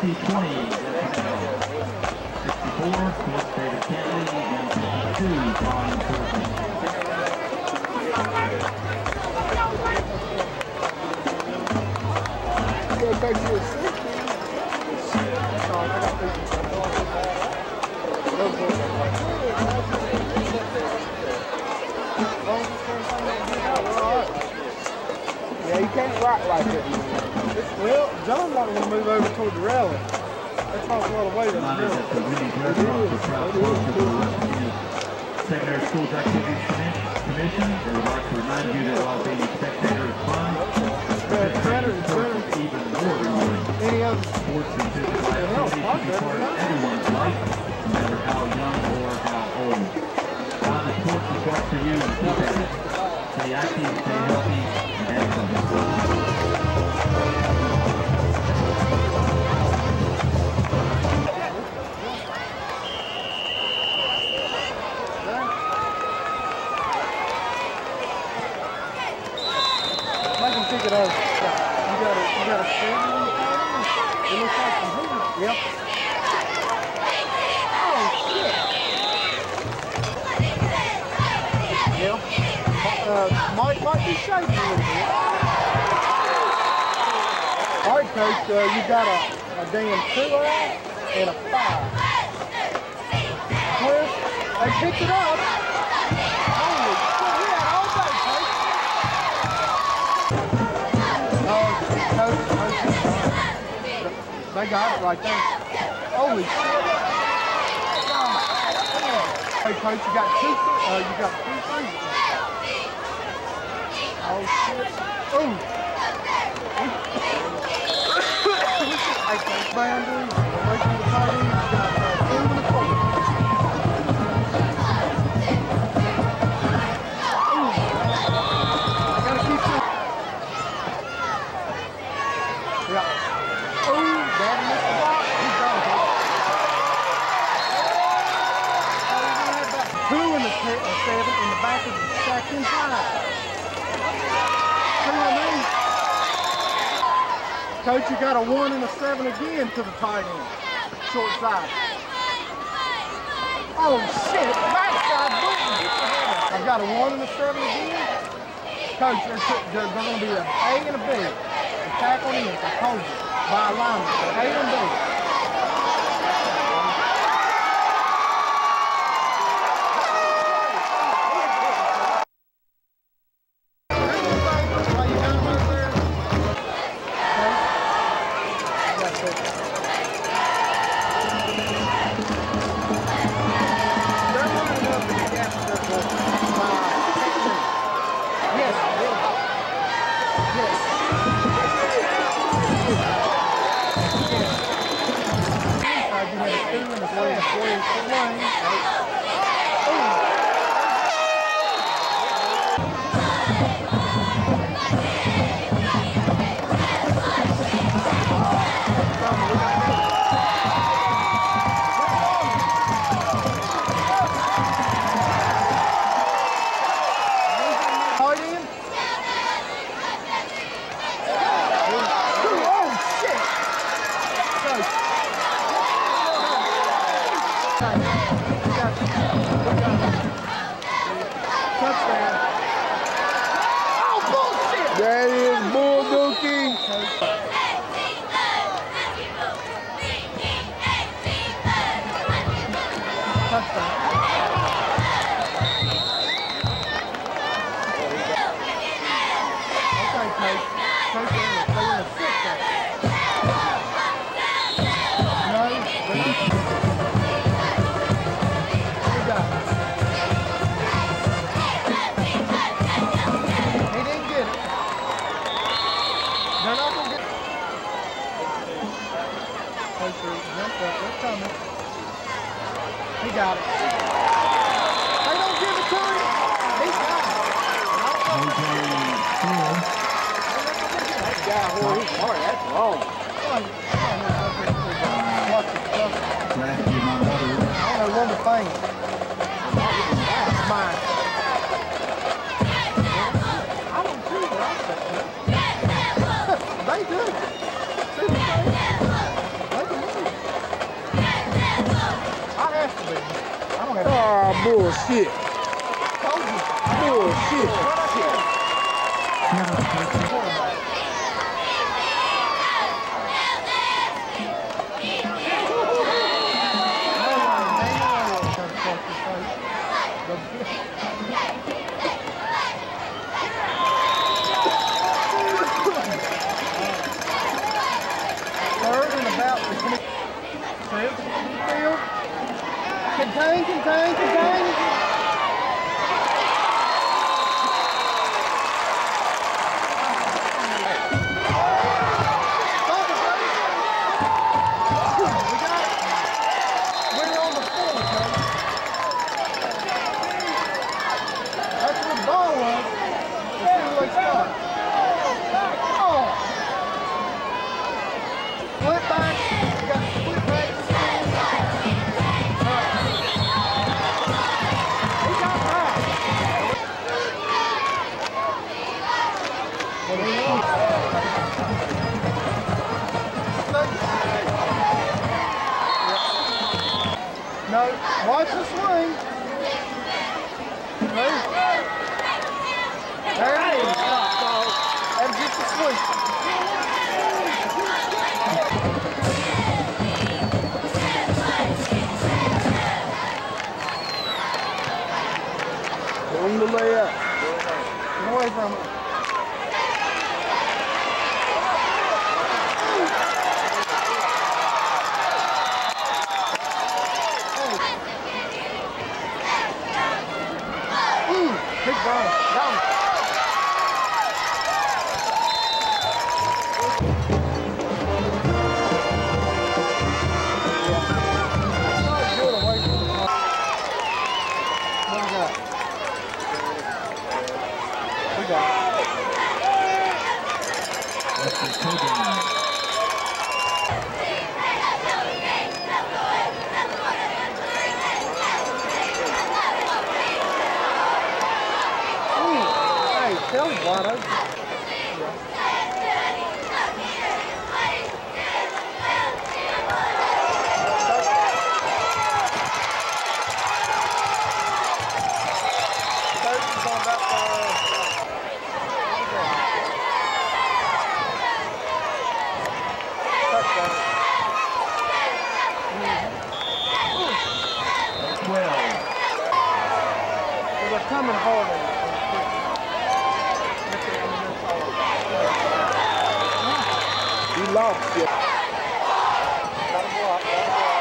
50-20. 64, Fort David Cantley, and 52, John Courtney. Yeah, you can't rock like it. Well, John's not going to move over toward the railing. That's not a lot of weight on the railing. Secondary Schools Activities Commission. They would like to remind you that while being a spectator is fun, even more rewarding. Any other Sports and physical activities should be part of everyone's life, no matter how young or how old. Now the sports is brought to you in keep at it. Stay active, stay healthy, and have fun. Pick it up. You got a stand on the pattern? It looks like some hoodie. Yep. Oh shit. Yeah. Mike might be shaking a little bit. All right, Coach, you got a damn 2 and a 5. Twist. They picked it up. Holy shit, we had all day, Coach. They got it right there. Holy shit. Hey coach, you got two threes. Oh shit. Ooh. Hey coach, boundaries. Away from the tight end. You got 2 and a 4. Ooh. I gotta keep this. Yeah. Ooh, Daddy missed the block. He's gone, coach. 2 and a 7 in the back of the stacked inside. 2 and 8. Coach, you got a 1 and a 7 again to the tight end. Short side. Oh shit, backside booting. I've got a 1 and a 7 again. Coach, they're going to be an A and a B. The tackle in, I told you. By alignment, A and B. That is bull dookie. Touchdown. Okay, Coach. Coach, they're in the 6th. No. Good job. He didn't get it. They're not going to get it. Coach, jumped up. They're coming. He got it. They don't give it to him. He got it. That guy, boy, he's hard. That's wrong. I know one thing. That's mine. I don't see what I said. They do. See what they do? They can Bullshit. Bullshit. Third and about the field. Contain, contain, contain. Stop it, buddy. We got it. We're on the floor, coach. That's where the ball was. Let's see where they start. Oh. Flip back. We got split back. He got back. No, watch the swing. Ready? There it is. That's just the swing. On the layup. Get away from it. Big ball. Down. Good away from the ball. What we got? We got. That's the Coburn. Hey, tell me wide open. They're coming hard on He lost it. Gotta block, gotta block.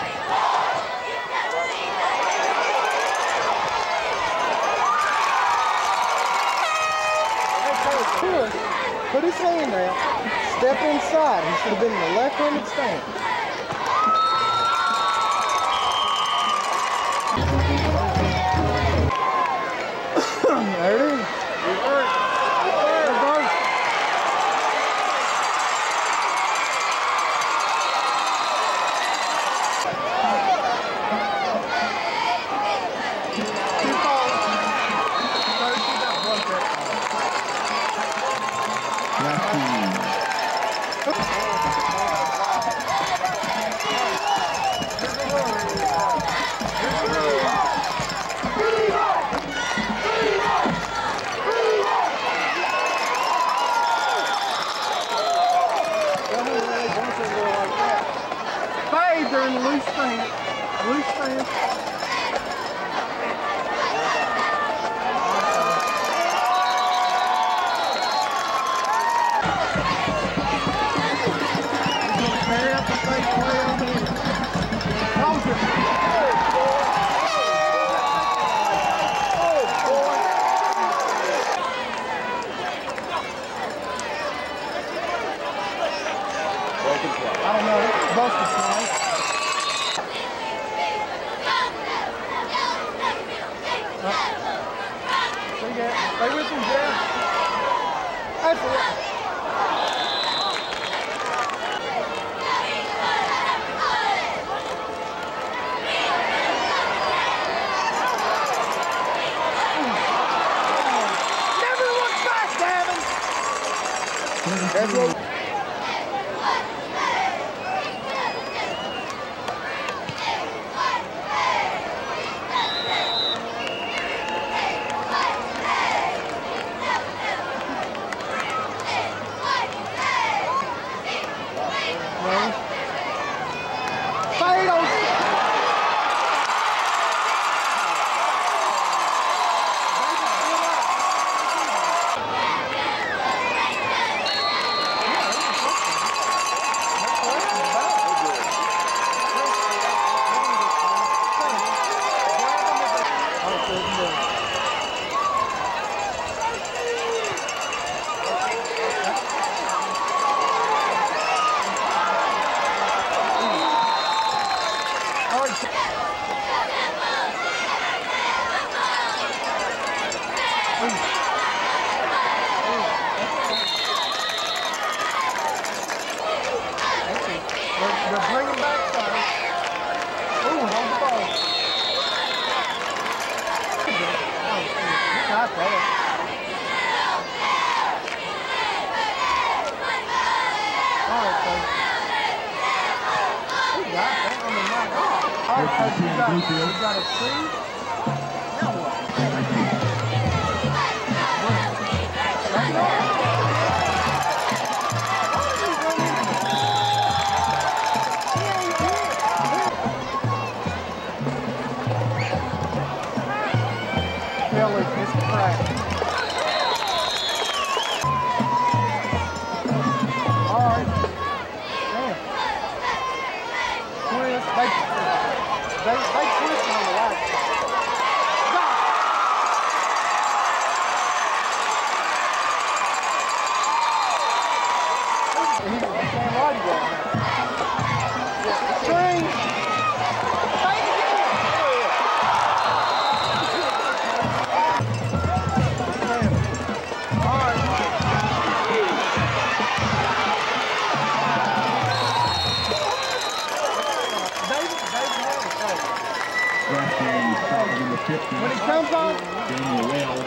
Put his hand out, step inside. He should have been in the left-handed stance. There it is. Reverse. Reverse. Two balls. Coach, you got one set. Fade during the loose stance. Loose stance. Carry up the fake way over here. Close it. I don't know. Busted play. See that? Stay with him, Jeff. That's it. Never look back, Davin. That's what. him back, sir. Ooh, hold the ball. Got that. All right, coach. He got that. I mean, my God. All right, coach, you got a tree. Now what? That's all. Kelly, it's a crack. All right. Man. Twist. They twist on the right. God. He's saying right again. Train. When it comes on, Daniel Wells.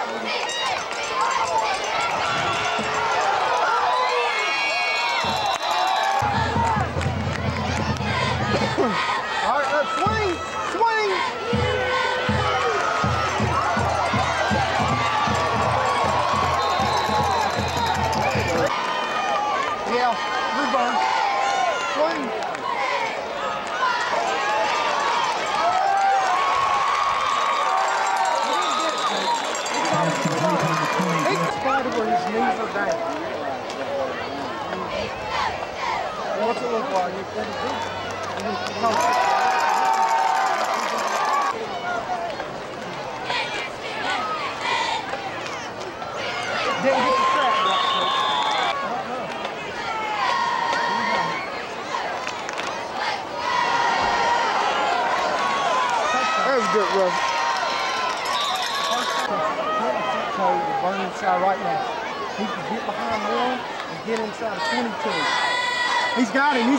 all right, let's swing. Yeah, reverse. Swing. He's spotted where his knees are down. What's it look like? Didn't get the strap right, coach. That was good, Russ. Burn inside right now. He can get behind one and get inside 22. He's got him.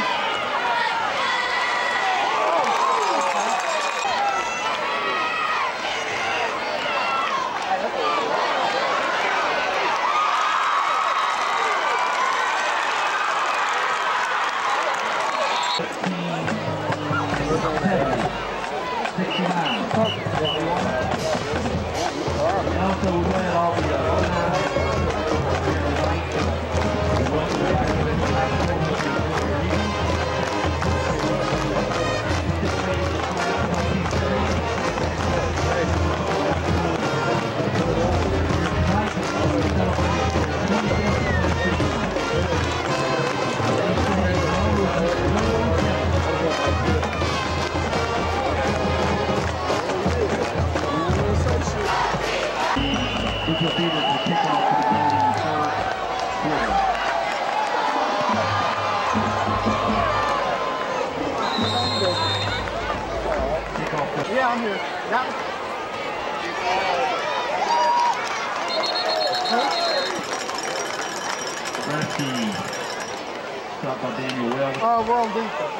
Yeah, I'm here. Got me. Last team. Shot by Daniel Wells. We're on defense.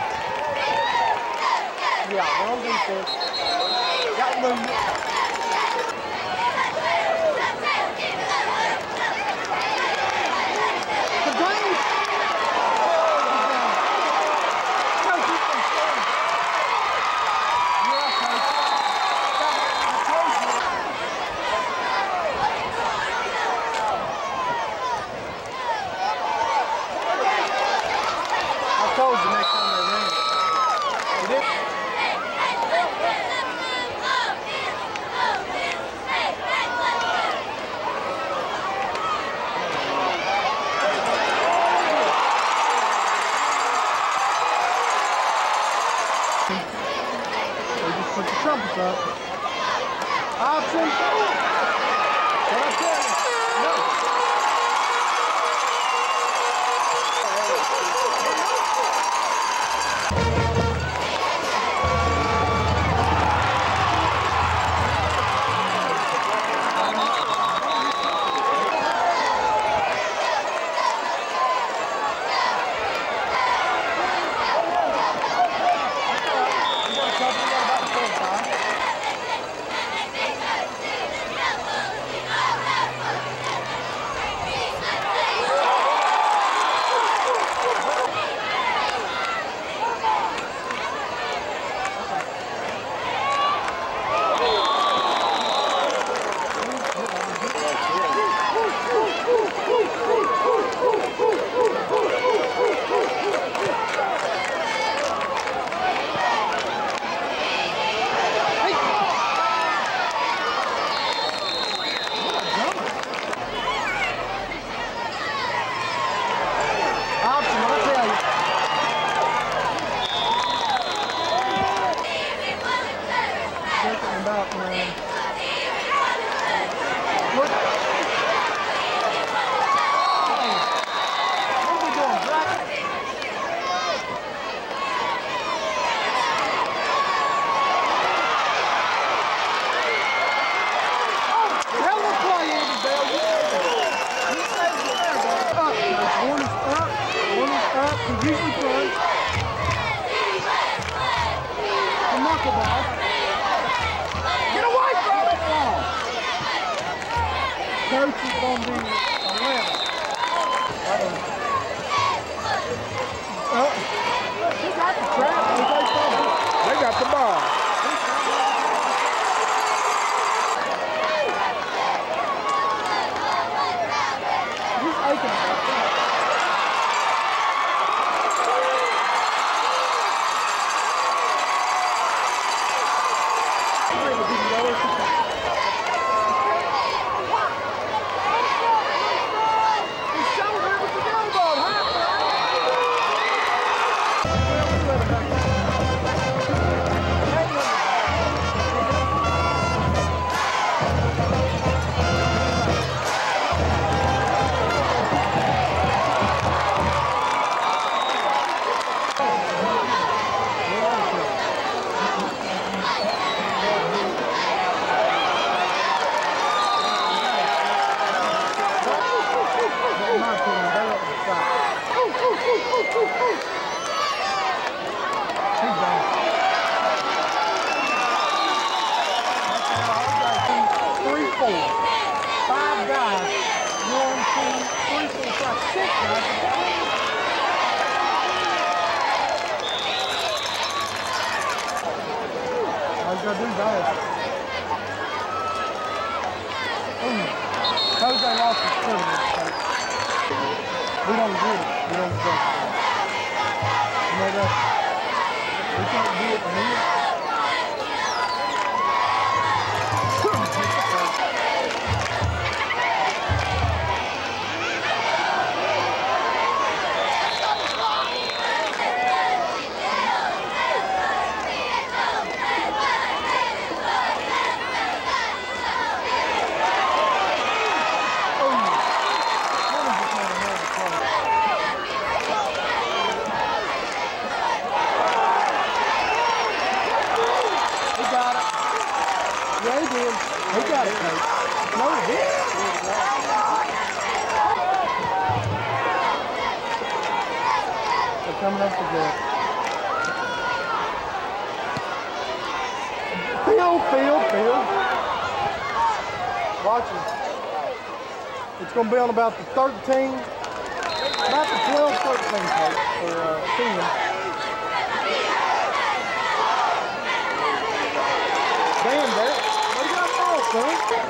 Yeah, we're on defense. Got movement. The green. I told you next time they ran it. They did. They just put the trumpets up. Option. What I tell you? No. going to be 11. He got the trap. They got the ball. He's aching. Jose lost his privilege. We don't get it. We don't get it. You know that? We can't do it from here. Yeah, he did. He got it, Coach. No, he did. They're coming up to the... Field. Watch it. It's going to be on about the 13, about the 12, 13, Coach, for 10. Damn, Derek. What do you got ball, son?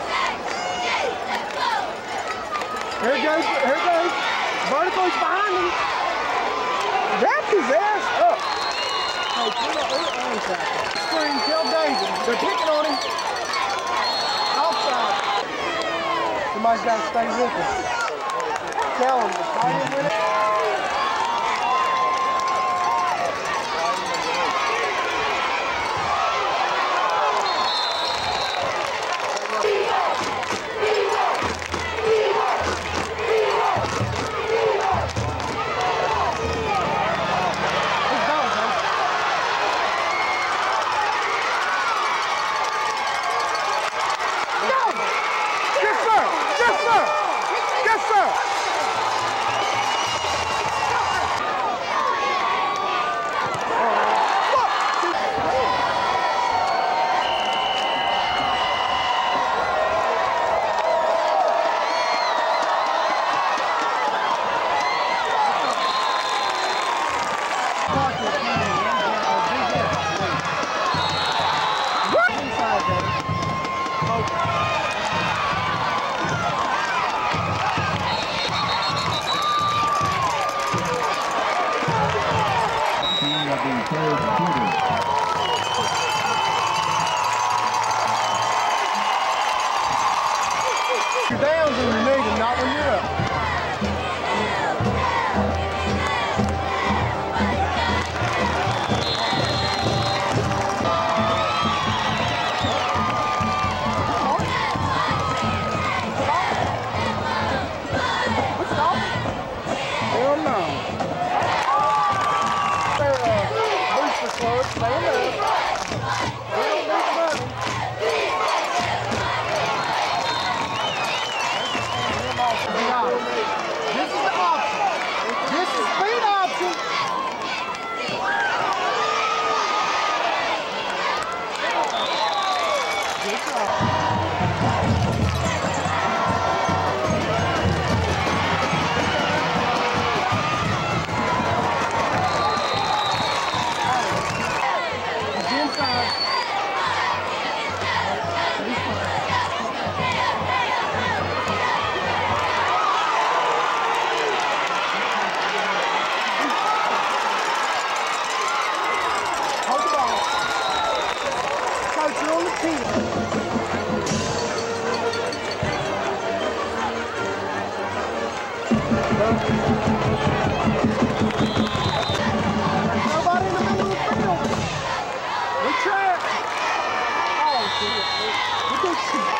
Here it goes. Vertical's behind him. Wrapped his ass up. Hey, put up screen, tell David. They're picking on him. Offside. Somebody's got to stay with him. Tell him to tie him with it. You're down when you need them, not when you're up. Hell no. They're booster clubs, they know. We don't need money. This is the option. This is speed option. Good job. on the 10. Nobody in the middle of the field. We track. Oh, shit. We do shit.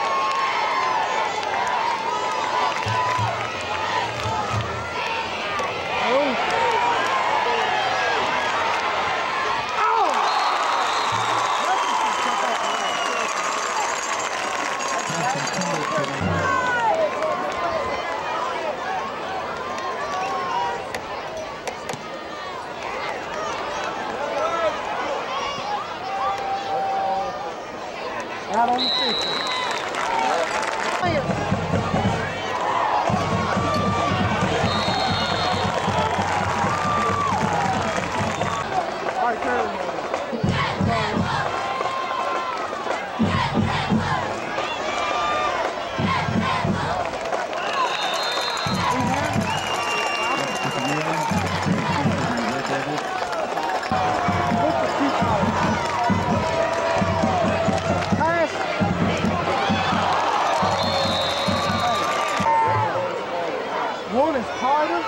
Out on the 50. All right, Curry. One is Carter.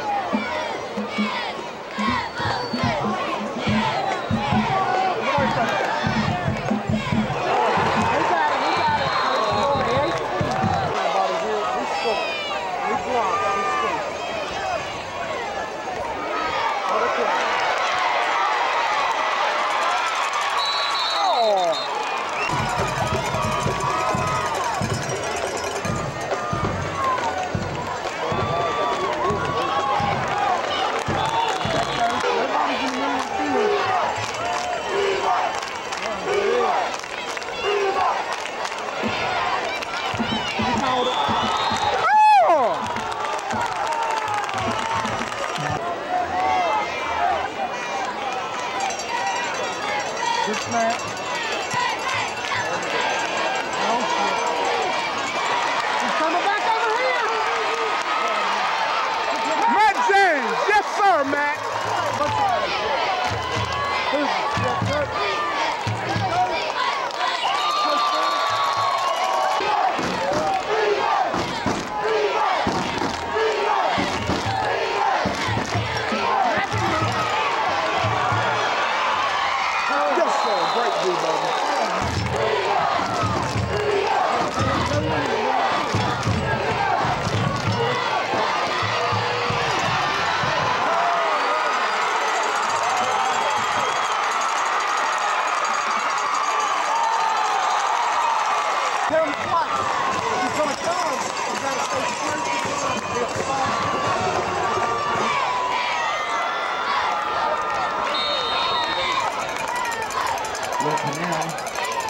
Good snap. Oh, shit. He's coming back over here. Matt James. Yes, sir, Matt. Tell him twice. If he's going to come, he's got to stay straight. Look now.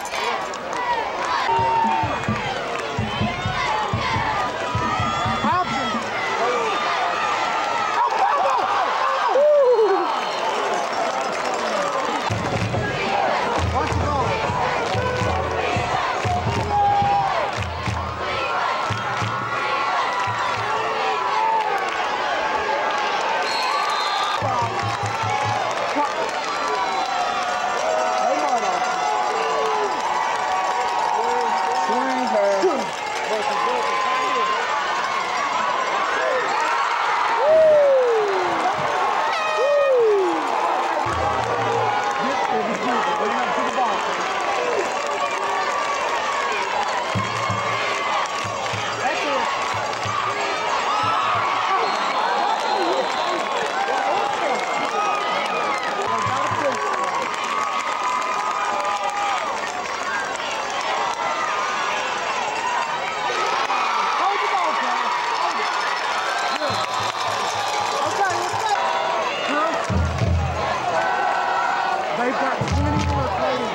They've got 20 more players.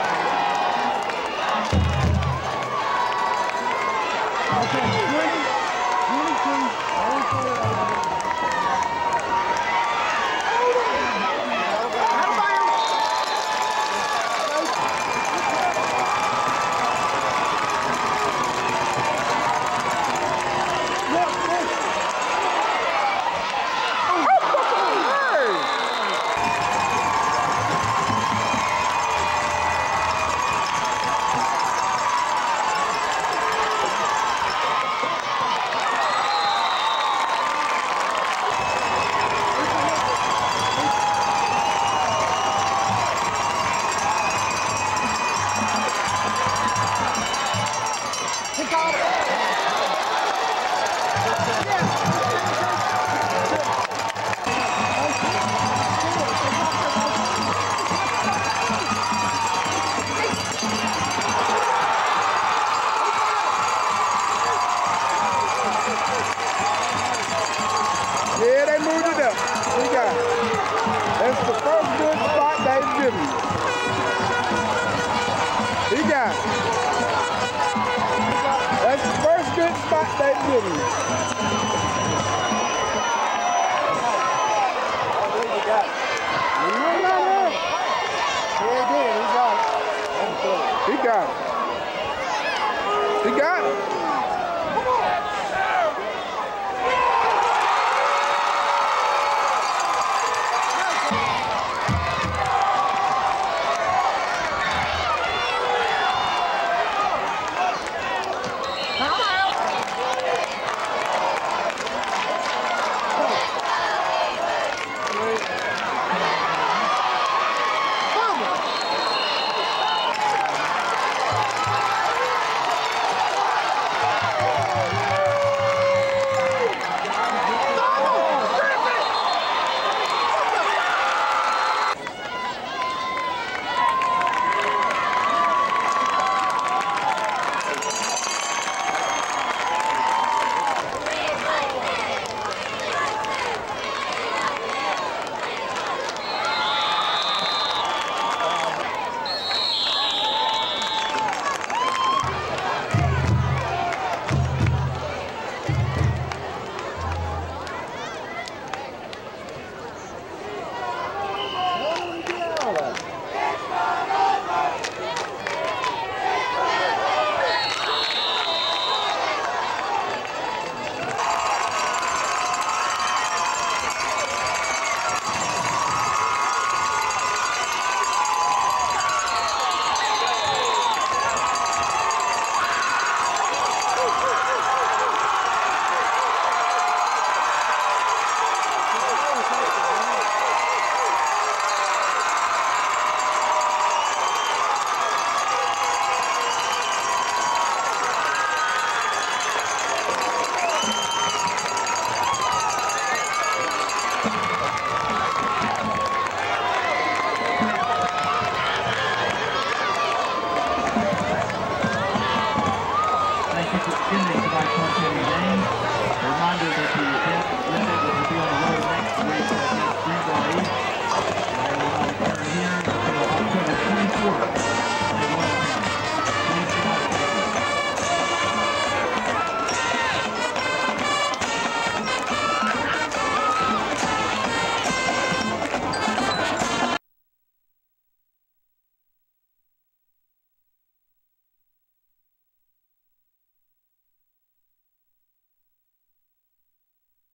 Okay, 20, 22, only 48. didn't he? He got it. He got it.